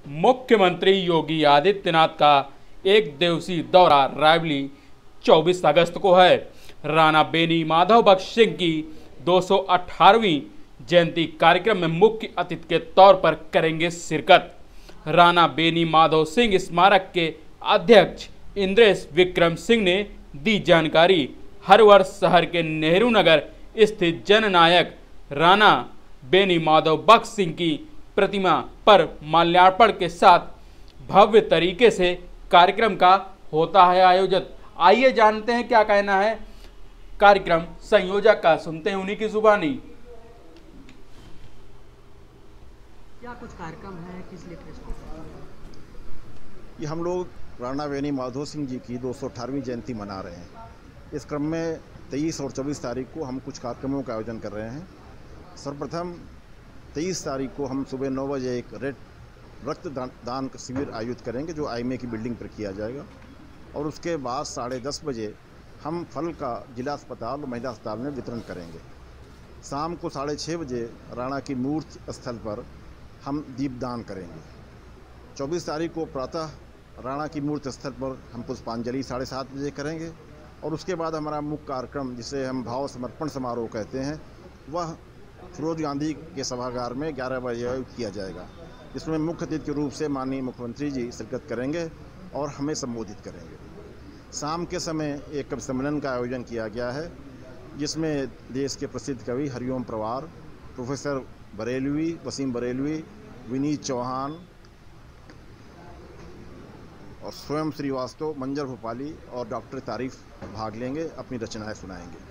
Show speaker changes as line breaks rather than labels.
मुख्यमंत्री योगी आदित्यनाथ का एक दिवसीय दौरा रायबली 24 अगस्त को है। राणा बेनी माधव बख्श सिंह की 218वीं जयंती कार्यक्रम में मुख्य अतिथि के तौर पर करेंगे शिरकत। राणा बेनी माधव सिंह स्मारक के अध्यक्ष इंद्रेश विक्रम सिंह ने दी जानकारी। हर वर्ष शहर के नेहरू नगर स्थित जननायक राणा बेनी माधव बख्श सिंह की प्रतिमा पर माल्यार्पण के साथ भव्य तरीके से कार्यक्रम का होता है आयोजित। आइए जानते हैं क्या कहना है कार्यक्रम संयोजक का, सुनते हैं उन्हीं की जुबानी।
क्या कुछ कार्यक्रम है, किस लिए प्रेस?
ये हम लोग राणा बेनी माधव सिंह जी की 218वीं जयंती मना रहे हैं। इस क्रम में 23 और 24 तारीख को हम कुछ कार्यक्रमों का आयोजन कर रहे हैं। सर्वप्रथम 23 तारीख को हम सुबह 9 बजे एक रक्तदान शिविर आयोजित करेंगे जो आईएमए की बिल्डिंग पर किया जाएगा, और उसके बाद 10:30 बजे हम फल का जिला अस्पताल और महिला अस्पताल में वितरण करेंगे। शाम को 6:30 बजे राणा की मूर्ति स्थल पर हम दीपदान करेंगे। 24 तारीख को प्रातः राणा की मूर्ति स्थल पर हम पुष्पांजलि 7:30 बजे करेंगे, और उसके बाद हमारा मुख्य कार्यक्रम जिसे हम भाव समर्पण समारोह कहते हैं वह फिरोज गांधी के सभागार में 11 बजे किया जाएगा, जिसमें मुख्य अतिथि के रूप से माननीय मुख्यमंत्री जी शिरकत करेंगे और हमें संबोधित करेंगे। शाम के समय एक कवि सम्मेलन का आयोजन किया गया है, जिसमें देश के प्रसिद्ध कवि हरिओम प्रवार, प्रोफेसर बरेलवी, वसीम बरेलवी, विनीत चौहान और स्वयं श्रीवास्तव, मंजर भोपाली और डॉक्टर तारीफ भाग लेंगे, अपनी रचनाएं सुनाएंगे।